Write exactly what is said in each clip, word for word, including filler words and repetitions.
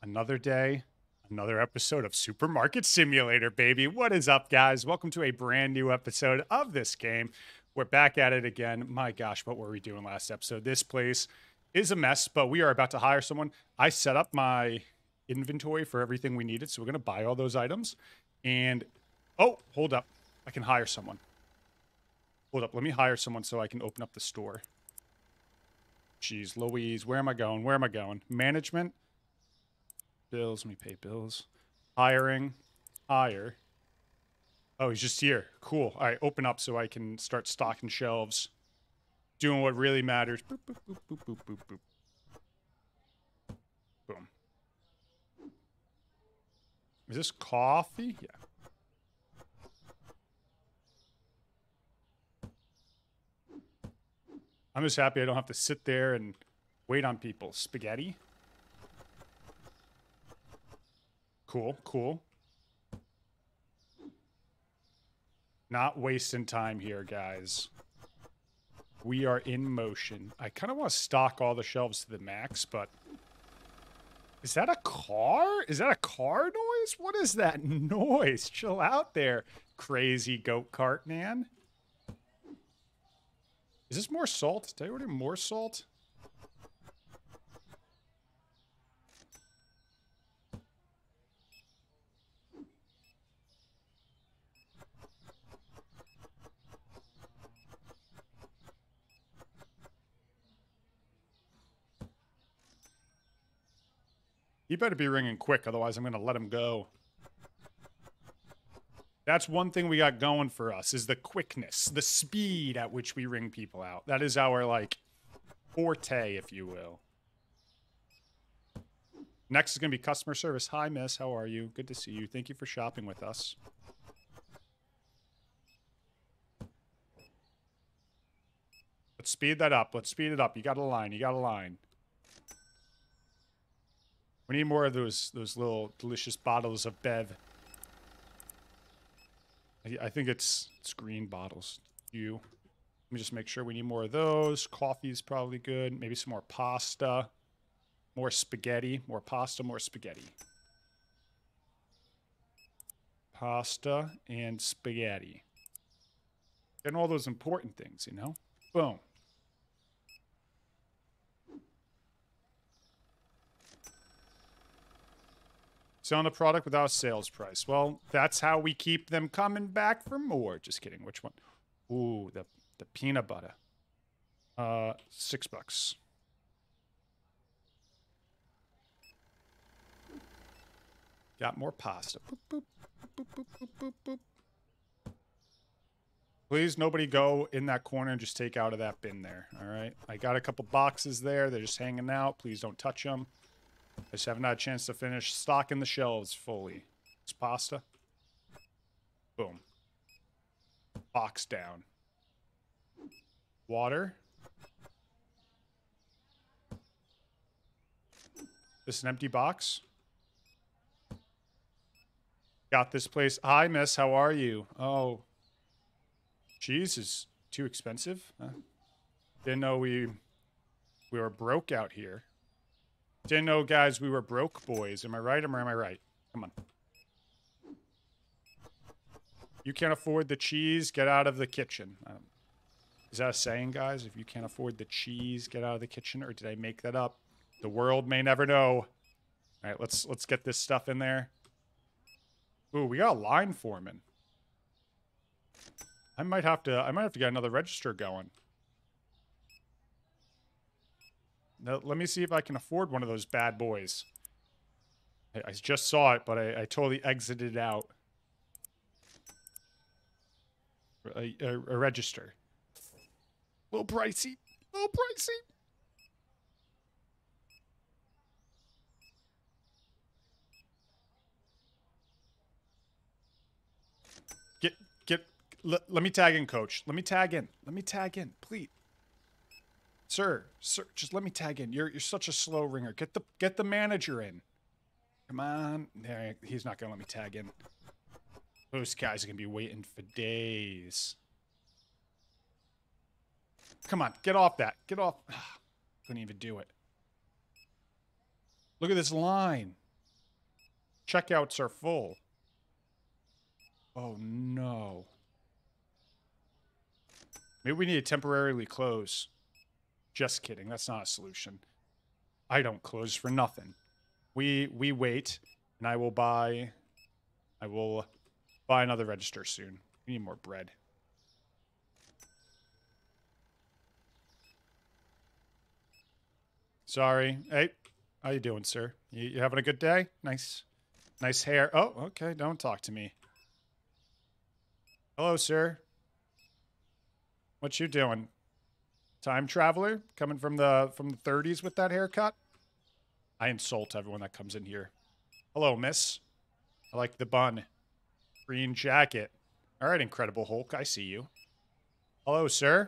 Another day, another episode of Supermarket Simulator, baby. What is up, guys? Welcome to a brand new episode of this game. We're back at it again. My gosh, what were we doing last episode? This place is a mess, but we are about to hire someone. I set up my inventory for everything we needed, so we're going to buy all those items. And, oh, hold up. I can hire someone. Hold up. Let me hire someone so I can open up the store. Jeez, Louise, where am I going? Where am I going? Management. Bills, let me pay bills. Hiring, hire. Oh, he's just here. Cool. All right, open up so I can start stocking shelves. Doing what really matters. Boop, boop, boop, boop, boop, boop, boop. Boom. Is this coffee? Yeah. I'm just happy I don't have to sit there and wait on people. Spaghetti? Cool, cool. Not wasting time here, guys. We are in motion. I kind of want to stock all the shelves to the max, but... Is that a car? Is that a car noise? What is that noise? Chill out there, crazy goat cart man. Is this more salt? Did I order more salt? He better be ringing quick, otherwise I'm going to let him go. That's one thing we got going for us, is the quickness, the speed at which we ring people out. That is our, like, forte, if you will. Next is going to be customer service. Hi, miss. How are you? Good to see you. Thank you for shopping with us. Let's speed that up. Let's speed it up. You got a line. You got a line. We need more of those those little delicious bottles of Bev. I, I think it's it's green bottles. You. Let me just make sure we need more of those. Coffee is probably good. Maybe some more pasta. More spaghetti. More pasta, more spaghetti. Pasta and spaghetti. Getting all those important things, you know? Boom. Selling a product without a sales price. Well, that's how we keep them coming back for more. Just kidding. Which one? Ooh, the, the peanut butter. Uh, six bucks. Got more pasta. Boop, boop, boop, boop, boop, boop, boop. Please, nobody go in that corner and just take out of that bin there. All right. I got a couple boxes there. They're just hanging out. Please don't touch them. I just haven't had a chance to finish stocking the shelves fully. It's pasta. Boom. Box down. Water. This is an empty box. Got this place. Hi, miss. How are you? Oh. Cheese is too expensive. Huh? Didn't know we we were broke out here. Didn't know, guys, we were broke boys. Am I right or am I right? Come on. You can't afford the cheese, get out of the kitchen. Um, is that a saying, guys? If you can't afford the cheese, get out of the kitchen? Or did I make that up? The world may never know. All right, let's let's get this stuff in there. Ooh, we got a line foreman. I might have to I might have to get another register going. Now, let me see if I can afford one of those bad boys. I, I just saw it, but I, I totally exited out. A, a, a register. A little pricey. A little pricey. Get, get, let, let me tag in, coach. Let me tag in. Let me tag in, please. Sir, sir, just let me tag in. You're you're such a slow ringer. Get the get the manager in. Come on. There, he's not gonna let me tag in. Those guys are gonna be waiting for days. Come on, get off that. Get off. Couldn't even do it. Look at this line. Checkouts are full. Oh, no. Maybe we need to temporarily close. Just kidding. That's not a solution. I don't close for nothing. We we wait, and I will buy... I will buy another register soon. We need more bread. Sorry. Hey, how you doing, sir? You, you having a good day? Nice. Nice hair. Oh, okay. Don't talk to me. Hello, sir. What you doing? Time traveler? Coming from the from the thirties with that haircut? I insult everyone that comes in here. Hello, miss. I like the bun. Green jacket. All right, Incredible Hulk. I see you. Hello, sir.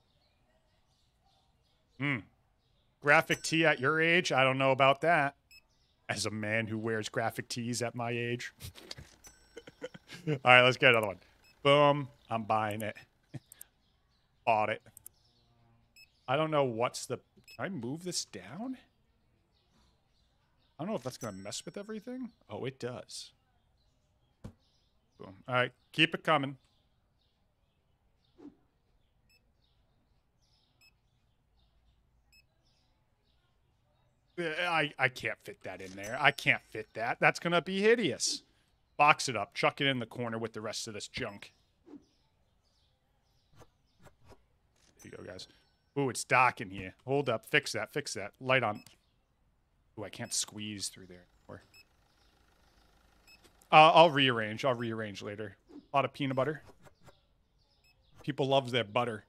Hmm. Graphic tee at your age? I don't know about that. As a man who wears graphic tees at my age. All right, let's get another one. Boom. I'm buying it. Bought it. I don't know what's the... Can I move this down? I don't know if that's going to mess with everything. Oh, it does. Boom. All right, keep it coming. I, I can't fit that in there. I can't fit that. That's going to be hideous. Box it up. Chuck it in the corner with the rest of this junk. There you go, guys. Ooh, it's dark in here. Hold up. Fix that. Fix that. Light on. Ooh, I can't squeeze through there. Or... Uh, I'll rearrange. I'll rearrange later. A lot of peanut butter. People love their butter.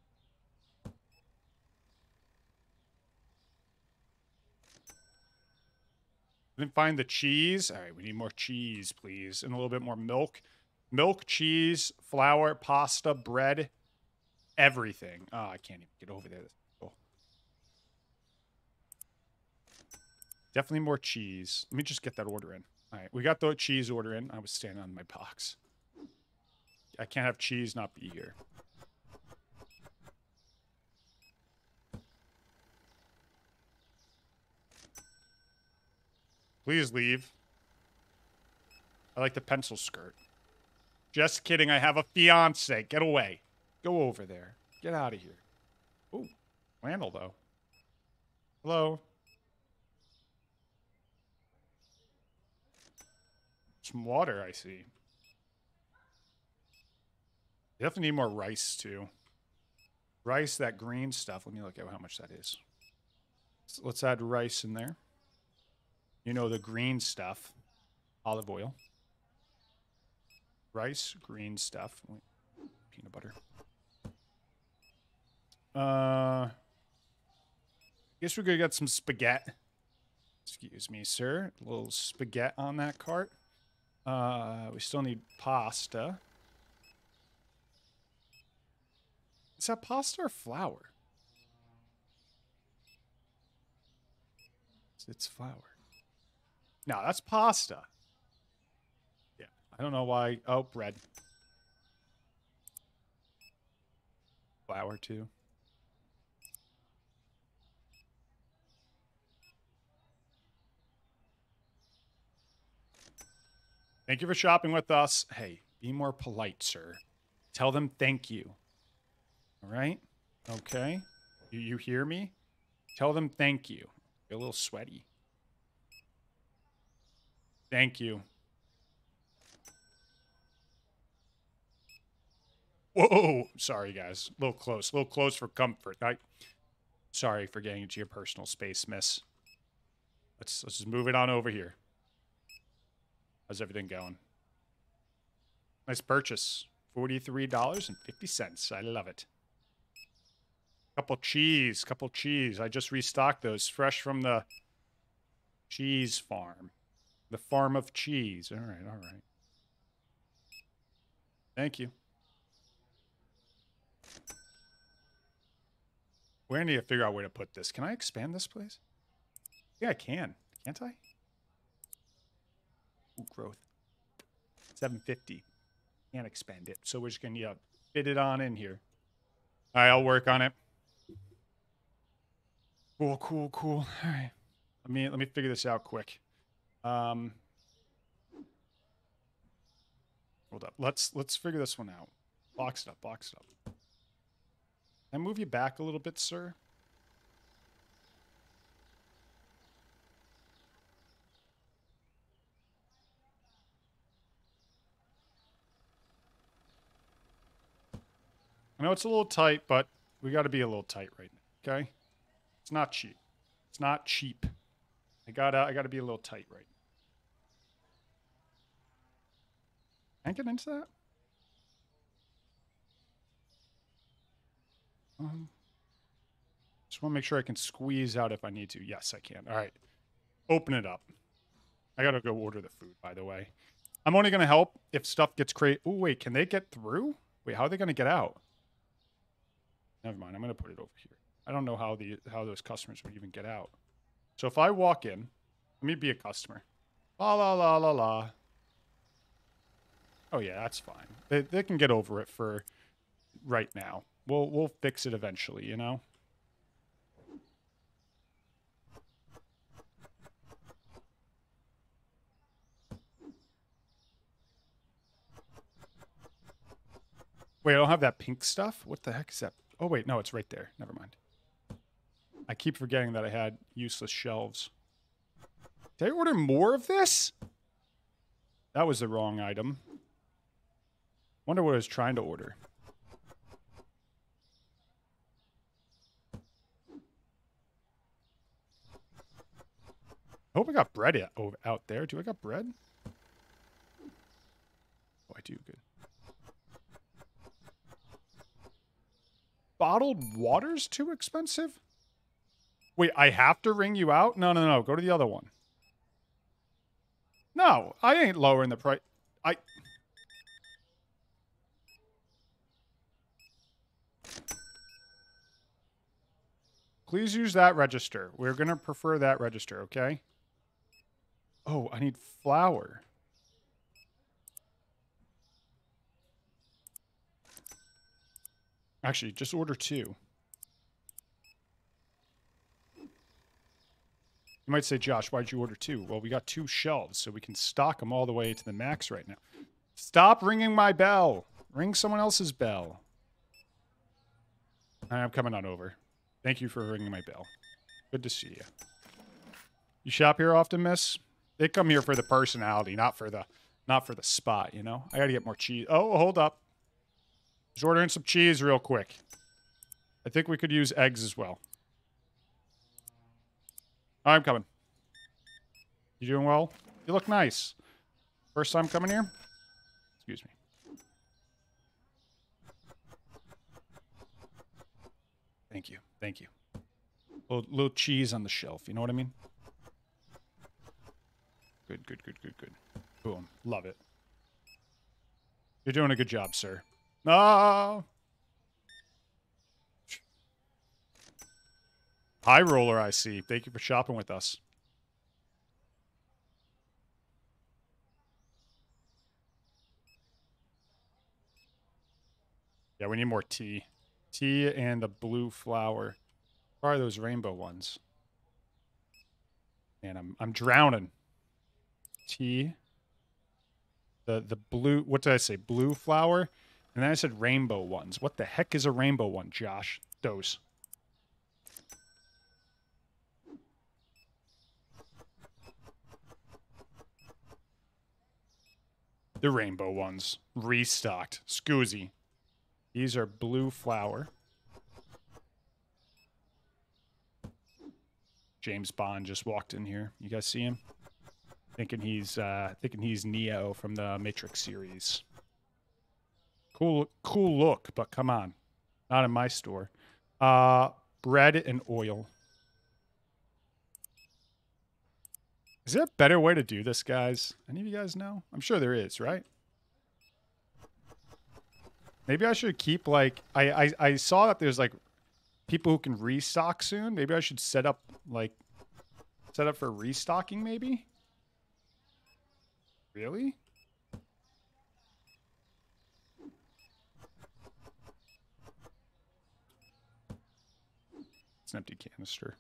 Didn't find the cheese. All right, we need more cheese, please. And a little bit more milk. Milk, cheese, flour, pasta, bread, everything. Oh, I can't even get over there. Cool. Definitely more cheese. Let me just get that order in. All right, we got the cheese order in. I was standing on my box. I can't have cheese not be here. Please leave. I like the pencil skirt. Just kidding. I have a fiance. Get away. Go over there. Get out of here. Ooh, flannel though. Hello. Some water, I see. Definitely need more rice too. Rice, that green stuff. Let me look at how much that is. So let's add rice in there. You know, the green stuff. Olive oil. Rice, green stuff. Peanut butter. Uh, guess we're going to get some spaghetti. Excuse me, sir. A little spaghetti on that cart. Uh, we still need pasta. Is that pasta or flour? It's flour. No, that's pasta. Yeah, I don't know why. Oh, bread. Flour, too. Thank you for shopping with us. Hey, be more polite, sir. Tell them thank you. All right? Okay. You, you hear me? Tell them thank you. Get a little sweaty. Thank you. Whoa. Sorry, guys. A little close. A little close for comfort. I, sorry for getting into your personal space, miss. Let's, let's just move it on over here. How's everything going? Nice purchase. forty-three dollars and fifty cents. I love it. Couple cheese. Couple cheese. I just restocked those. Fresh from the cheese farm. The farm of cheese. All right, all right. Thank you. We need to figure out where to put this. Can I expand this, please? Yeah, I can. Can't I? Ooh, growth. seven fifty. Can't expand it. So we're just going to yeah, fit it on in here. All right, I'll work on it. Cool, cool, cool. All right. Let me, let me figure this out quick. Um, Hold up. Let's let's figure this one out. Box it up. Box it up. Can I move you back a little bit, sir? I know it's a little tight, but we got to be a little tight right now, okay? It's not cheap. It's not cheap. I gotta, I gotta be a little tight right now. Can I get into that? Um, just want to make sure I can squeeze out if I need to. Yes, I can. All right. Open it up. I gotta go order the food, by the way. I'm only gonna help if stuff gets crazy. Oh, wait, can they get through? Wait, how are they gonna get out? Never mind. I'm gonna put it over here. I don't know how the how those customers would even get out. So if I walk in, let me be a customer. La la la la la. Oh yeah, that's fine. They they can get over it for right now. We'll we'll fix it eventually, you know. Wait, I don't have that pink stuff? What the heck is that? Oh, wait, no, it's right there. Never mind. I keep forgetting that I had useless shelves. Did I order more of this? That was the wrong item. Wonder what I was trying to order. I hope I got bread out there. Do I got bread? Oh, I do. Good. Bottled water's too expensive? Wait, I have to ring you out? No, no, no. Go to the other one. No, I ain't lowering the price. I... Please use that register. We're going to prefer that register, okay? Oh, I need flour. Actually, just order two. You might say, Josh, why'd you order two? Well, we got two shelves, so we can stock them all the way to the max right now. Stop ringing my bell. Ring someone else's bell. I'm coming on over. Thank you for ringing my bell. Good to see you. You shop here often, miss? They come here for the personality, not for the not for the spot, you know? I gotta get more cheese. Oh, hold up. Just ordering some cheese real quick. I think we could use eggs as well. I'm coming. You doing well? You look nice. First time coming here? Excuse me. Thank you. Thank you. A little, little cheese on the shelf. You know what I mean? Good, good, good, good, good. Boom. Love it. You're doing a good job, sir. No! High roller, I see. Thank you for shopping with us. Yeah, we need more tea. Tea and the blue flower. What are those rainbow ones? Man, I'm I'm drowning. Tea. The the blue, what did I say? Blue flower? And then I said rainbow ones. What the heck is a rainbow one, Josh? Those. The rainbow ones. Restocked. Scoozy. These are blue flower. James Bond just walked in here. You guys see him? Thinking he's uh thinking he's Neo from the Matrix series. Cool cool look, but come on. Not in my store. Uh bread and oil. Is there a better way to do this, guys? Any of you guys know? I'm sure there is, right? Maybe I should keep, like... I, I, I saw that there's, like, people who can restock soon. Maybe I should set up, like... Set up for restocking, maybe? Really? It's an empty canister.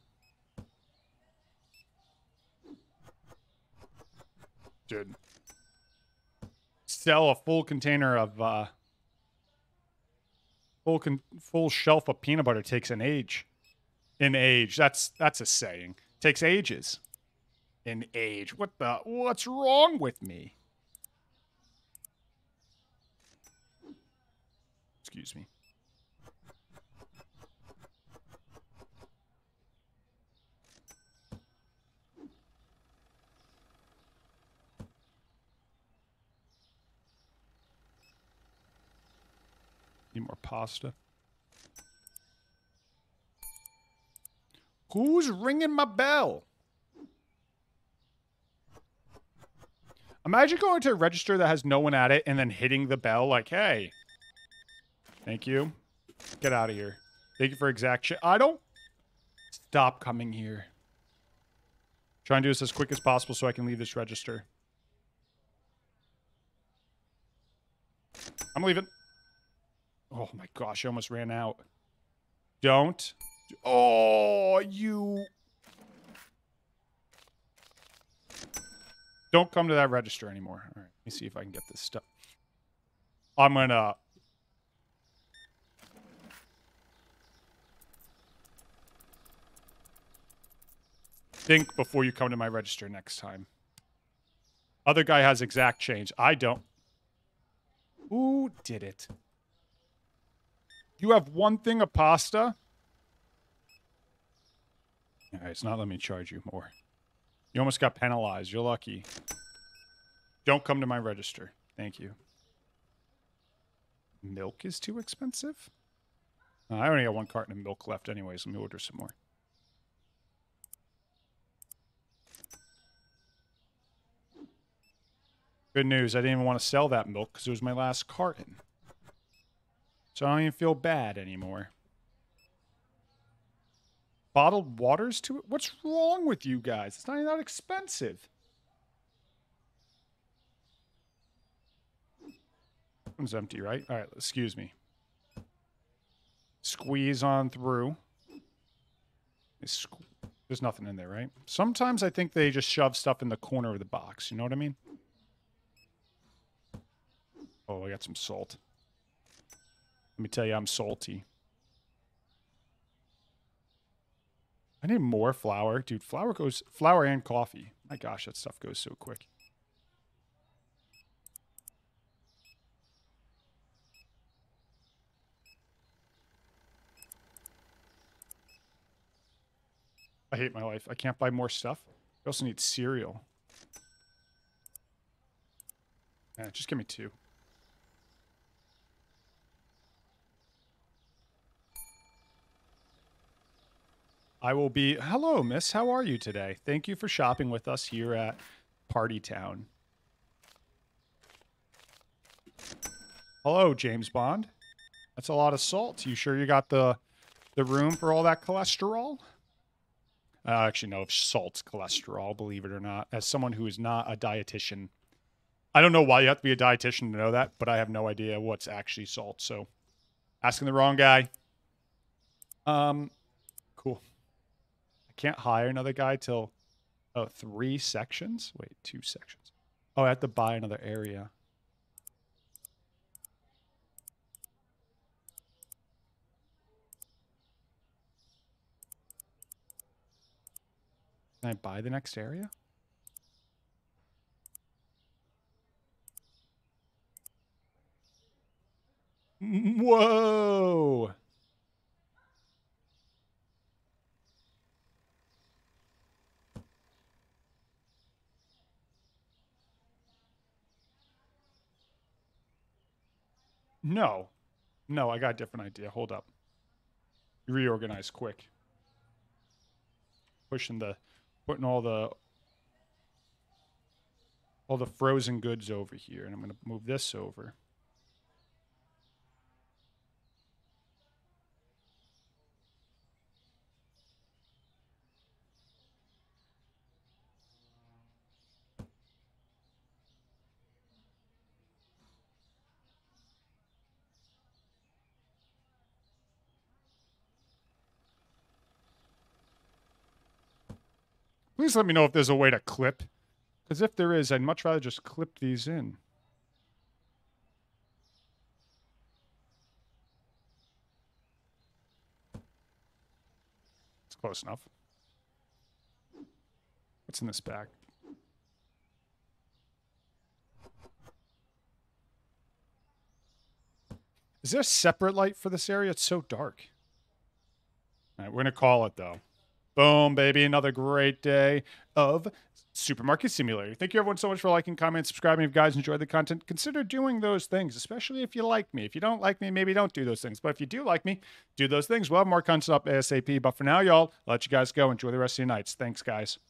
Dude. sell a full container of uh, full con- full shelf of peanut butter takes an age. In age, that's that's a saying. Takes ages. In age, what the? What's wrong with me? Excuse me. Need more pasta. Who's ringing my bell? Imagine going to a register that has no one at it and then hitting the bell like, hey, thank you. Get out of here. Thank you for exact shit. I don't... Stop coming here. Try and do this as quick as possible so I can leave this register. I'm leaving. Oh my gosh, I almost ran out. Don't. Oh, you... Don't come to that register anymore. All right, let me see if I can get this stuff. I'm gonna... Think before you come to my register next time. Other guy has exact change. I don't. Who did it? You have one thing of pasta? All right, it's not letting me charge you more. You almost got penalized. You're lucky. Don't come to my register. Thank you. Milk is too expensive? Uh, I only got one carton of milk left anyways. Let me order some more. Good news. I didn't even want to sell that milk because it was my last carton. So I don't even feel bad anymore. Bottled water's too... What's wrong with you guys? It's not even that expensive. One's empty, right? All right, excuse me. Squeeze on through. There's nothing in there, right? Sometimes I think they just shove stuff in the corner of the box. You know what I mean? Oh, I got some salt. Let me tell you, I'm salty. I need more flour. Dude, flour goes... Flour and coffee. My gosh, that stuff goes so quick. I hate my life. I can't buy more stuff. I also need cereal. Yeah, just give me two. I will be... Hello, miss. How are you today? Thank you for shopping with us here at Party Town. Hello, James Bond. That's a lot of salt. You sure you got the the room for all that cholesterol? I actually know if salt's cholesterol, believe it or not. As someone who is not a dietitian, I don't know why you have to be a dietitian to know that, but I have no idea what's actually salt. So, asking the wrong guy. Um, cool. Can't hire another guy till oh three sections. Wait, two sections. Oh, I have to buy another area. Can I buy the next area? Whoa. No. No, I got a different idea. Hold up. Reorganize quick. Pushing the... Putting all the... All the frozen goods over here. And I'm going to move this over. Please let me know if there's a way to clip. Because if there is, I'd much rather just clip these in. Close enough. What's in this bag? Is there a separate light for this area? It's so dark. All right, we're going to call it, though. Boom, baby. Another great day of Supermarket Simulator. Thank you, everyone, so much for liking, commenting, subscribing. If you guys enjoy the content, consider doing those things, especially if you like me. If you don't like me, maybe don't do those things. But if you do like me, do those things. We'll have more content up ASAP. But for now, y'all, I'll let you guys go. Enjoy the rest of your nights. Thanks, guys.